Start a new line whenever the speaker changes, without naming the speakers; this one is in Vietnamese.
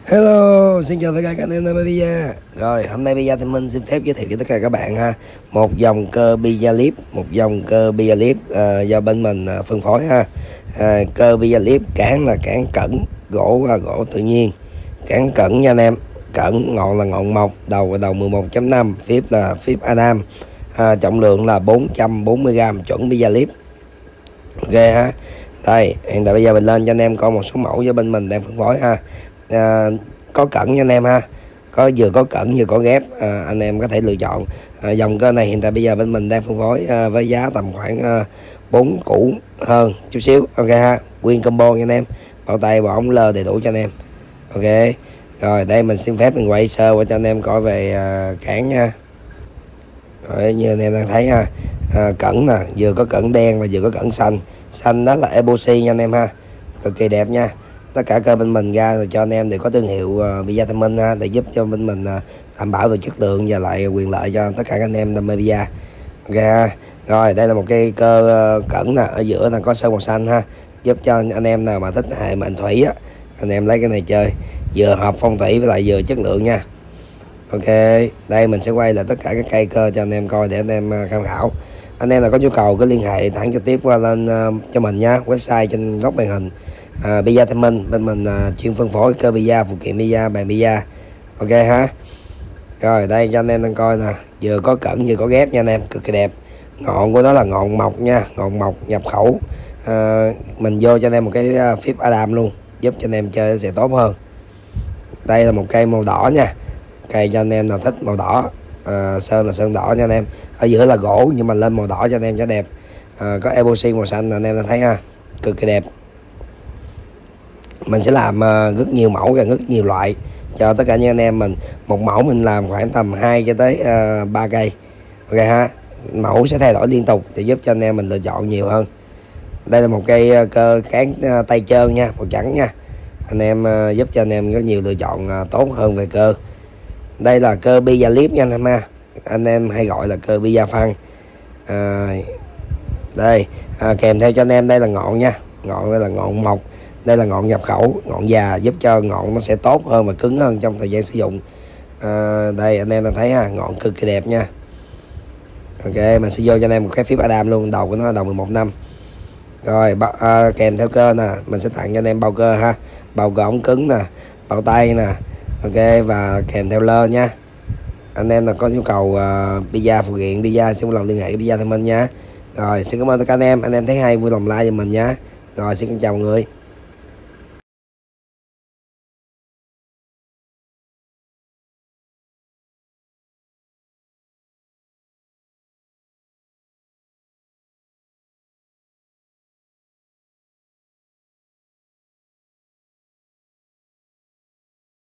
Hello, xin chào tất cả các anh em nơi Pizza. Rồi, hôm nay Pizza thì mình xin phép giới thiệu cho tất cả các bạn ha. Một dòng cơ Pizza Lip, do bên mình phân phối ha. Cơ Pizza Lip cán là cán cẩn, gỗ là gỗ tự nhiên. Cán cẩn nha anh em. Cẩn, ngọn là ngọn mộc, đầu là đầu 11.5, phíp là phíp Adam. Trọng lượng là 440g, chuẩn Pizza Lip. Ok ha. Đây, hiện tại bây giờ mình lên cho anh em coi một số mẫu do bên mình đang phân phối ha. Có cẩn nha anh em ha, vừa có cẩn vừa có ghép, anh em có thể lựa chọn. Dòng cơ này hiện tại bây giờ bên mình đang phân phối với giá tầm khoảng 4 củ hơn chút xíu. Ok ha, nguyên combo nha anh em, bao tay bảo ống lơ đầy đủ cho anh em. Ok rồi, đây mình xin phép mình quay sơ qua cho anh em coi về cản nha. Rồi, như anh em đang thấy ha, cẩn nè, vừa có cẩn đen và vừa có cẩn xanh đó là epoxy nha anh em ha, cực kỳ đẹp nha. Tất cả cơ bên mình ra rồi cho anh em đều có thương hiệu Pizza Thông Minh ha, để giúp cho bên mình đảm bảo được chất lượng và lại quyền lợi cho tất cả các anh em đam mê pizza. Ok ha. Rồi, đây là một cái cơ cẩn nè, ở giữa là có sơn màu xanh ha, giúp cho anh em nào mà thích hệ mệnh thủy á, anh em lấy cái này chơi, vừa hợp phong thủy với lại vừa chất lượng nha. Ok, đây mình sẽ quay lại tất cả các cây cơ cho anh em coi để anh em tham khảo. Anh em nào có nhu cầu cứ liên hệ thẳng trực tiếp qua lên cho mình nha, website trên góc màn hình. Pizza Thông Minh, bên mình chuyên phân phối cơ pizza, phụ kiện pizza, bàn pizza. Ok ha. Rồi, đây cho anh em đang coi nè, vừa có cẩn vừa có ghép nha anh em, cực kỳ đẹp. Ngọn của nó là ngọn mộc nha, ngọn mộc nhập khẩu. Mình vô cho anh em một cái phíp Adam luôn, giúp cho anh em chơi sẽ tốt hơn. Đây là một cây màu đỏ nha, cây cho anh em nào thích màu đỏ. Sơn là sơn đỏ nha anh em, ở giữa là gỗ nhưng mà lên màu đỏ cho anh em cho đẹp. Có epoxy màu xanh là anh em thấy ha, cực kỳ đẹp. Mình sẽ làm rất nhiều mẫu và rất nhiều loại cho tất cả những anh em mình. Một mẫu mình làm khoảng tầm 2 cho tới 3 cây. Ok ha, mẫu sẽ thay đổi liên tục để giúp cho anh em mình lựa chọn nhiều hơn. Đây là một cây cơ cán tay trơn nha, màu trắng nha, anh em giúp cho anh em có nhiều lựa chọn tốt hơn về cơ. Đây là cơ Pizza Lip nha anh em ha, anh em hay gọi là cơ Pizza Phăng. Đây kèm theo cho anh em đây là ngọn nha, ngọn đây là ngọn mộc, đây là ngọn nhập khẩu, ngọn già, giúp cho ngọn nó sẽ tốt hơn và cứng hơn trong thời gian sử dụng. Đây anh em thấy ha, ngọn cực kỳ đẹp nha. Ok, mình sẽ vô cho anh em một cái phíp Adam luôn, đầu của nó là đầu 11 năm. Rồi kèm theo cơ nè, mình sẽ tặng cho anh em bao cơ ha, bao cơ ống cứng nè, bao tay nè. Ok, và kèm theo lơ nha. Anh em là có nhu cầu pizza phụ kiện pizza xin vui lòng liên hệ với Pizza Thông Minh nha. Rồi, xin cảm ơn tất cả anh em thấy hay vui lòng like cho mình nha. Rồi, xin chào mọi người.